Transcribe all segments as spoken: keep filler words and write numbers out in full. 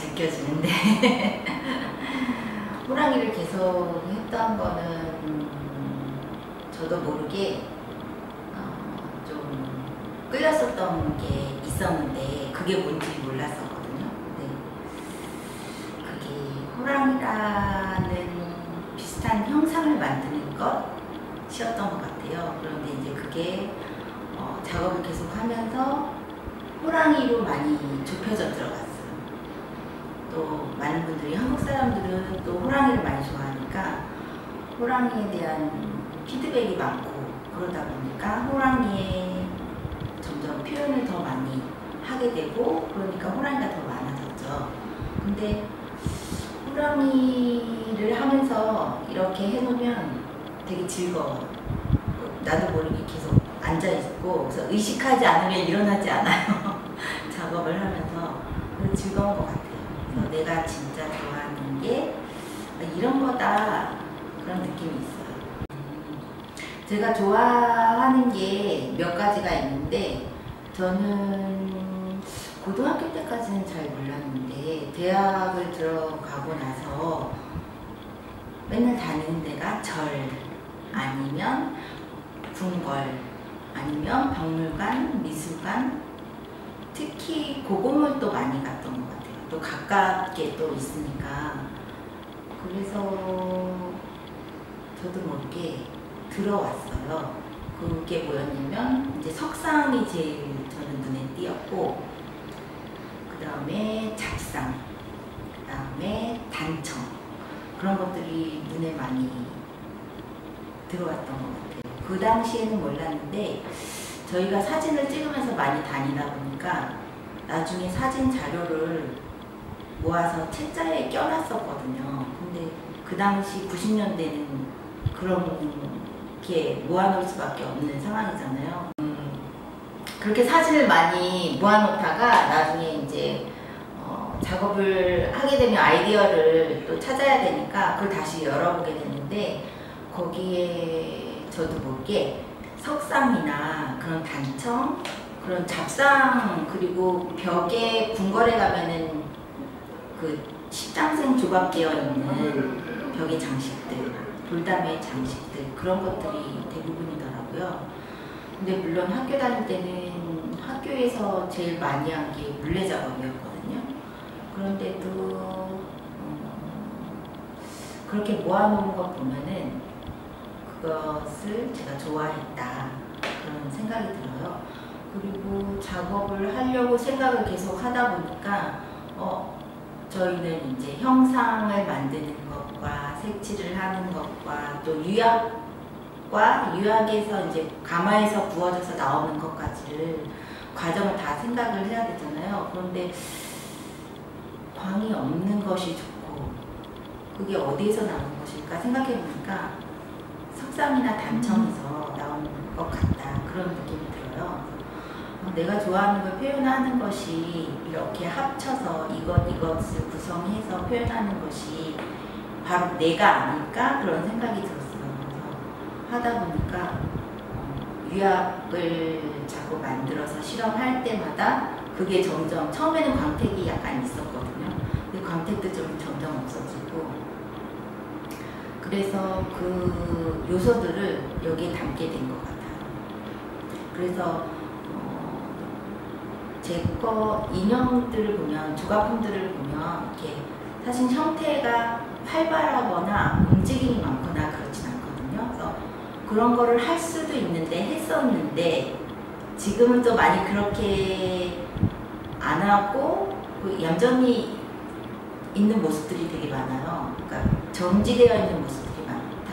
느껴지는데 호랑이를 계속 했던 거는 음, 저도 모르게 어, 좀 끌렸었던 게 있었는데 그게 뭔지 몰랐었거든요. 근데 그게 호랑이라는 비슷한 형상을 만드는 것이었던 것 같아요. 그런데 이제 그게 어, 작업을 계속 하면서 호랑이로 많이 좁혀져 들어갔어요. 또 많은 분들이, 한국 사람들은 또 호랑이를 많이 좋아하니까 호랑이에 대한 피드백이 많고, 그러다 보니까 호랑이에 점점 표현을 더 많이 하게 되고, 그러니까 호랑이가 더 많아졌죠. 근데 호랑이를 하면서 이렇게 해놓으면 되게 즐거워요. 나도 모르게 계속 앉아있고, 그래서 의식하지 않으면 일어나지 않아요. 작업을 하면서. 그래서 즐거운 것 같아요. 그래서 내가 진짜 좋아하는 게 이런 거다, 그런 느낌이 있어요. 제가 좋아하는 게 몇 가지가 있는데, 저는 고등학교 때까지는 잘 몰랐는데 대학을 들어가고 나서 맨날 다니는 데가 절, 아니면 궁궐, 아니면 박물관, 미술관, 특히 고고물도 많이 갔던 것 같아요. 또 가깝게 또 있으니까. 그래서 저도 모르게 들어왔어요. 그게 뭐였냐면 이제 석상이 제일 저는 눈에 띄었고, 그 다음에 잡상, 그 다음에 단청, 그런 것들이 눈에 많이 들어왔던 것 같아요. 그 당시에는 몰랐는데 저희가 사진을 찍으면서 많이 다니다 보니까 나중에 사진 자료를 모아서 책자에 껴놨었거든요. 근데 그 당시 구십 년대는 그렇게 모아놓을 수밖에 없는 상황이잖아요. 음, 그렇게 사진을 많이 모아놓다가 나중에 이제 어, 작업을 하게 되면 아이디어를 또 찾아야 되니까 그걸 다시 열어보게 됐는데, 거기에 저도 모르게 석상이나 그런 단청, 그런 잡상, 그리고 벽에 궁궐에 가면은 그 십장생 조각되어 있는 벽의 장식들, 돌담의 장식들, 그런 것들이 대부분이더라고요. 근데 물론 학교 다닐 때는 학교에서 제일 많이 한 게 물레 작업이었거든요. 그런데도 음, 그렇게 모아놓은 것 보면은 그것을 제가 좋아했다, 그런 생각이 들어요. 그리고 작업을 하려고 생각을 계속 하다 보니까 어, 저희는 이제 형상을 만드는 것과 색칠을 하는 것과 또 유약과 유약에서 이제 가마에서 부어져서 나오는 것까지를 과정을 다 생각을 해야 되잖아요. 그런데 광이 없는 것이 좋고 그게 어디에서 나오는 것일까 생각해 보니까 석상이나 단청에서 나오는 것 같다, 그런 느낌이 들어요. 내가 좋아하는 걸 표현하는 것이 이렇게 합쳐서 이것 이것을 구성해서 표현하는 것이 바로 내가 아닐까, 그런 생각이 들었어요. 그래서 하다 보니까 유약을 자꾸 만들어서 실험할 때마다 그게 점점, 처음에는 광택이 약간 있었거든요. 근데 광택도 좀 점점 없어지고, 그래서 그 요소들을 여기에 담게 된 것 같아요. 그래서 제 거 인형들을 보면, 조각품들을 보면 이렇게 사실 형태가 활발하거나 움직임이 많거나 그렇진 않거든요. 그래서 그런 거를 할 수도 있는데, 했었는데 지금은 또 많이 그렇게 안 하고 얌전히 있는 모습들이 되게 많아요. 그러니까 정지되어 있는 모습들이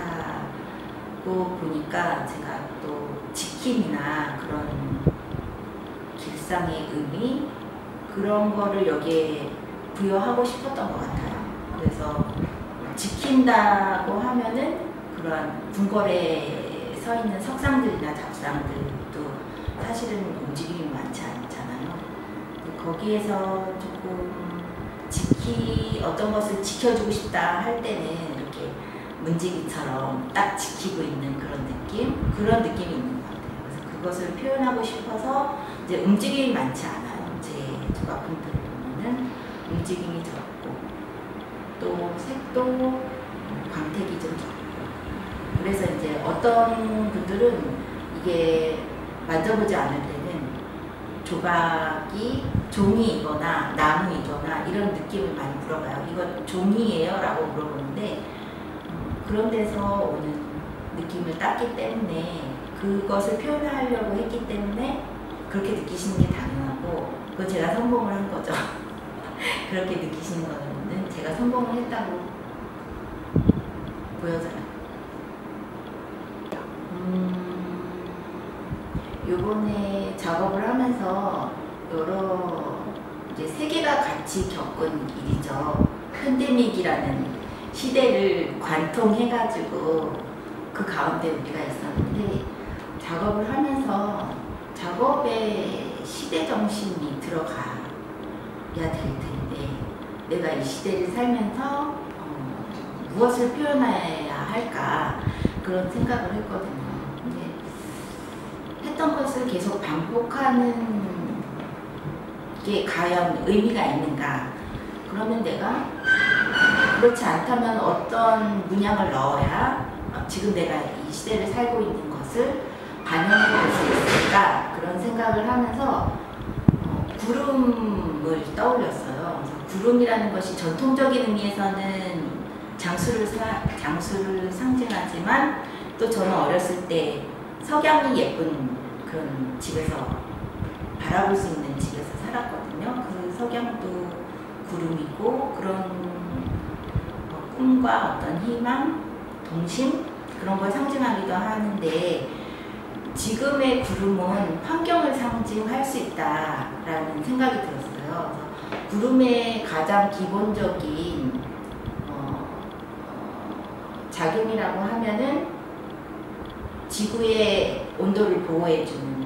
많다고 보니까 제가 또 지킴이나 그런 길상의 의미, 그런 거를 여기에 부여하고 싶었던 것 같아요. 그래서 지킨다고 하면은 그런 궁궐에 서 있는 석상들이나 잡상들도 사실은 움직임이 많지 않잖아요. 거기에서 조금 지키, 어떤 것을 지켜주고 싶다 할 때는 이렇게 문지기처럼 딱 지키고 있는 그런 느낌? 그런 느낌이 있는 것 같아요. 그래서 그것을 표현하고 싶어서 이제 움직임이 많지 않아요. 제 조각품들을 보면은. 움직임이 적고 또 색도 광택이 좀 적고 그래서 이제 어떤 분들은 이게 만져보지 않을 때는 조각이 종이이거나 나무이거나 이런 느낌을 많이 물어봐요. 이거 종이에요? 라고 물어보는데 음, 그런 데서 오는 느낌을 땄기 때문에 그것을 표현하려고 했기 때문에 그렇게 느끼시는 게 당연하고 그건 제가 성공을 한 거죠. 그렇게 느끼시는 거는 제가 성공을 했다고 보여져요. 음, 요번에 작업을 하면서 여러 이제 세계가 같이 겪은 일이죠. 팬데믹이라는 시대를 관통해가지고 그 가운데 우리가 있었는데 작업을 하면서 작업에 시대 정신이 들어가야 될 텐데 내가 이 시대를 살면서 어, 무엇을 표현해야 할까 그런 생각을 했거든요. 근데 했던 것을 계속 반복하는 게 과연 의미가 있는가? 그러면 내가 그렇지 않다면 어떤 문양을 넣어야 지금 내가 이 시대를 살고 있는 것을 반영해 볼 수 있을까? 그런 생각을 하면서 어, 구름을 떠올렸어요. 그래서 구름이라는 것이 전통적인 의미에서는 장수를, 사, 장수를 상징하지만 또 저는 어렸을 때 석양이 예쁜 그런 집에서 바라볼 수 있는 집에서 살았거든요. 그 석양도 구름이고 그런 어, 꿈과 어떤 희망, 동심 그런 걸 상징하기도 하는데 지금의 구름은 환경을 상징할 수 있다라는 생각이 들었어요. 그래서 구름의 가장 기본적인 어, 어, 작용이라고 하면은 지구의 온도를 보호해주는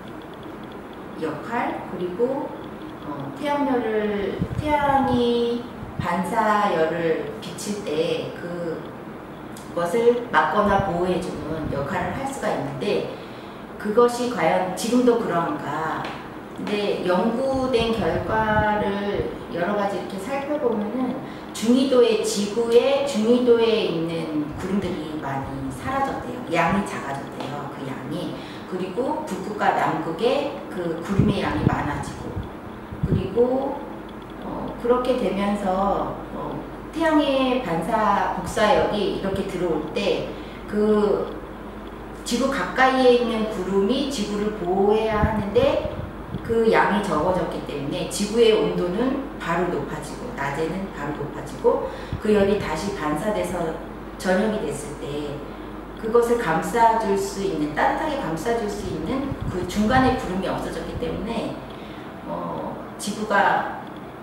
역할 그리고 어, 태양열을 태양이 반사열을 비칠 때 그것을 막거나 보호해주는 역할을 할 수가 있는데 그것이 과연 지금도 그런가? 근데 연구된 결과를 여러 가지 이렇게 살펴보면은 중위도의 지구의 중위도에 있는 구름들이 많이 사라졌대요. 양이 작아졌대요. 그 양이. 그리고 북극과 남극에 그 구름의 양이 많아지고 그리고 어, 그렇게 되면서 어, 태양의 반사 복사열이 이렇게 들어올 때 그 지구 가까이에 있는 구름이 지구를 보호해야 하는데 그 양이 적어졌기 때문에 지구의 온도는 바로 높아지고 낮에는 바로 높아지고 그 열이 다시 반사돼서 저녁이 됐을 때 그것을 감싸줄 수 있는 따뜻하게 감싸줄 수 있는 그 중간에 구름이 없어졌기 때문에 어, 지구가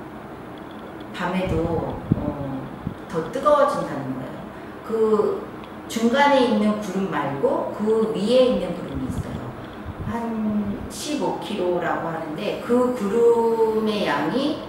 밤에도 어, 더 뜨거워진다는 거예요. 그 중간에 있는 구름 말고 그 위에 있는 구름이 있어요. 한 십오 킬로미터라고 하는데 그 구름의 양이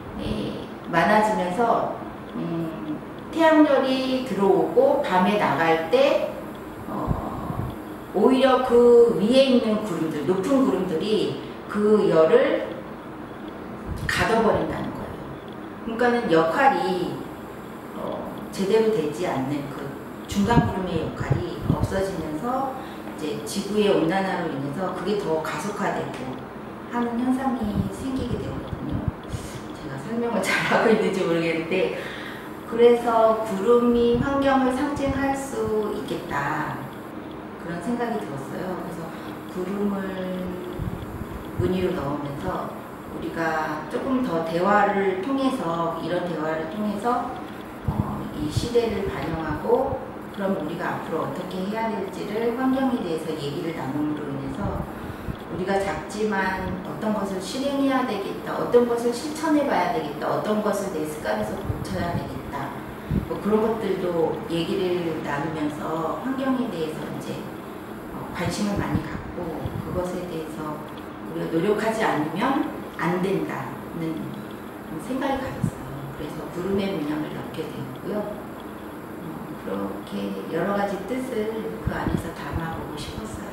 많아지면서 음, 태양열이 들어오고 밤에 나갈 때 어, 오히려 그 위에 있는 구름들, 높은 구름들이 그 열을 가둬버린다는 거예요. 그러니까는 역할이 어, 제대로 되지 않는 그 중간 구름의 역할이 없어지면서 이제 지구의 온난화로 인해서 그게 더 가속화되고 하는 현상이 생기게 되거든요. 제가 설명을 잘하고 있는지 모르겠는데 그래서 구름이 환경을 상징할 수 있겠다 그런 생각이 들었어요. 그래서 구름을 무늬로 넣으면서 우리가 조금 더 대화를 통해서 이런 대화를 통해서 어, 이 시대를 반영하고 그럼 우리가 앞으로 어떻게 해야 될지를 환경에 대해서 얘기를 나눔으로 인해서 우리가 작지만 어떤 것을 실행해야 되겠다, 어떤 것을 실천해 봐야 되겠다, 어떤 것을 내 습관에서 고쳐야 되겠다 뭐 그런 것들도 얘기를 나누면서 환경에 대해서 이제 어, 관심을 많이 갖고 그것에 대해서 우리가 노력하지 않으면 안 된다는 생각이 가졌어요. 그래서 구름의 문양을 넣게 되었고요. 그렇게 여러 가지 뜻을 그 안에서 담아보고 싶었어요.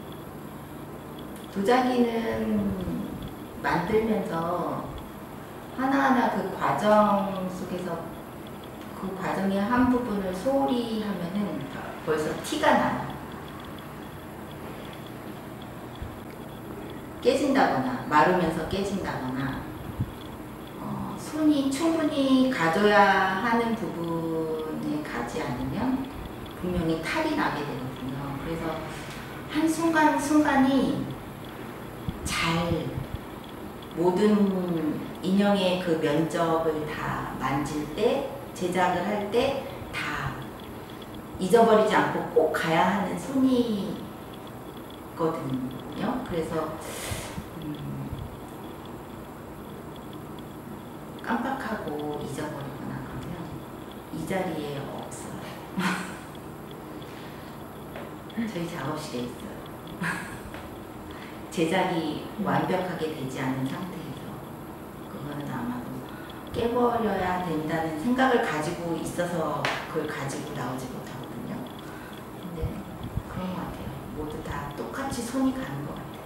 도자기는 만들면서 하나하나 그 과정 속에서 그 과정의 한 부분을 소홀히 하면은 벌써 티가 나요. 깨진다거나 마르면서 깨진다거나 어, 손이 충분히 가져야 하는 부분에 가지 않으면 분명히 탈이 나게 되거든요. 그래서 한순간순간이 잘 모든 인형의 그 면적을 다 만질 때, 제작을 할 때 다 잊어버리지 않고 꼭 가야 하는 손이거든요. 그래서 음, 깜빡하고 잊어버리거나 그러면 이 자리에 없어요. 저희 작업실에 있어요. 제작이 완벽하게 되지 않은 상태에서 그거는 아마도 깨버려야 된다는 생각을 가지고 있어서 그걸 가지고 나오지 못하거든요. 근데 그런 것 같아요. 모두 다 똑같이 손이 가는 것 같아요.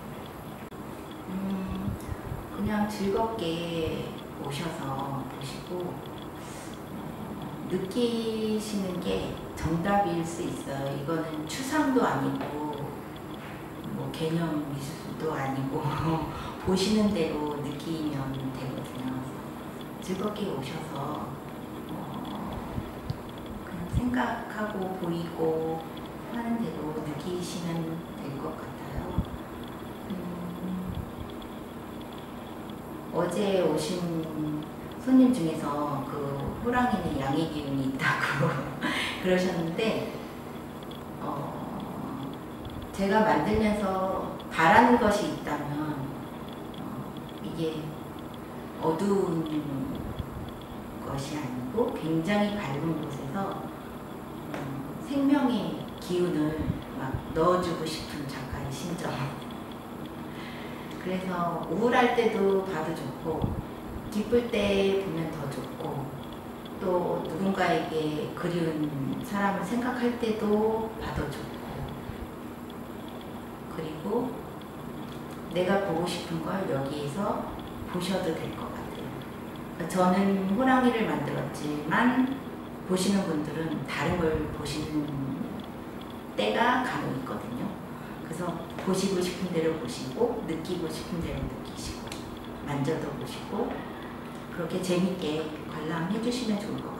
음, 그냥 즐겁게 오셔서 보시고 어, 느끼시는 게 정답일 수 있어요. 이거는 추상도 아니고 뭐 개념 미술도 아니고 보시는 대로 느끼면 되거든요. 즐겁게 오셔서 어, 그냥 생각하고 보이고 하는 대로 느끼시면 될 것 같아요. 음, 어제 오신 손님 중에서 그 호랑이는 양의 기운이 있다고 그러셨는데 어, 제가 만들면서 바라는 것이 있다면 어, 이게 어두운 것이 아니고 굉장히 밝은 곳에서 음, 생명의 기운을 막 넣어주고 싶은 작가의 심정. 그래서 우울할 때도 봐도 좋고 기쁠 때 보면 더 좋고 또 누군가에게 그리운 사람을 생각할 때도 봐도 좋고 그리고 내가 보고 싶은 걸 여기에서 보셔도 될 것 같아요. 저는 호랑이를 만들었지만 보시는 분들은 다른 걸 보시는 때가 간혹 있거든요. 그래서 보시고 싶은 대로 보시고 느끼고 싶은 대로 느끼시고 만져도 보시고 그렇게 재밌게 관람해 주시면 좋을 것 같아요.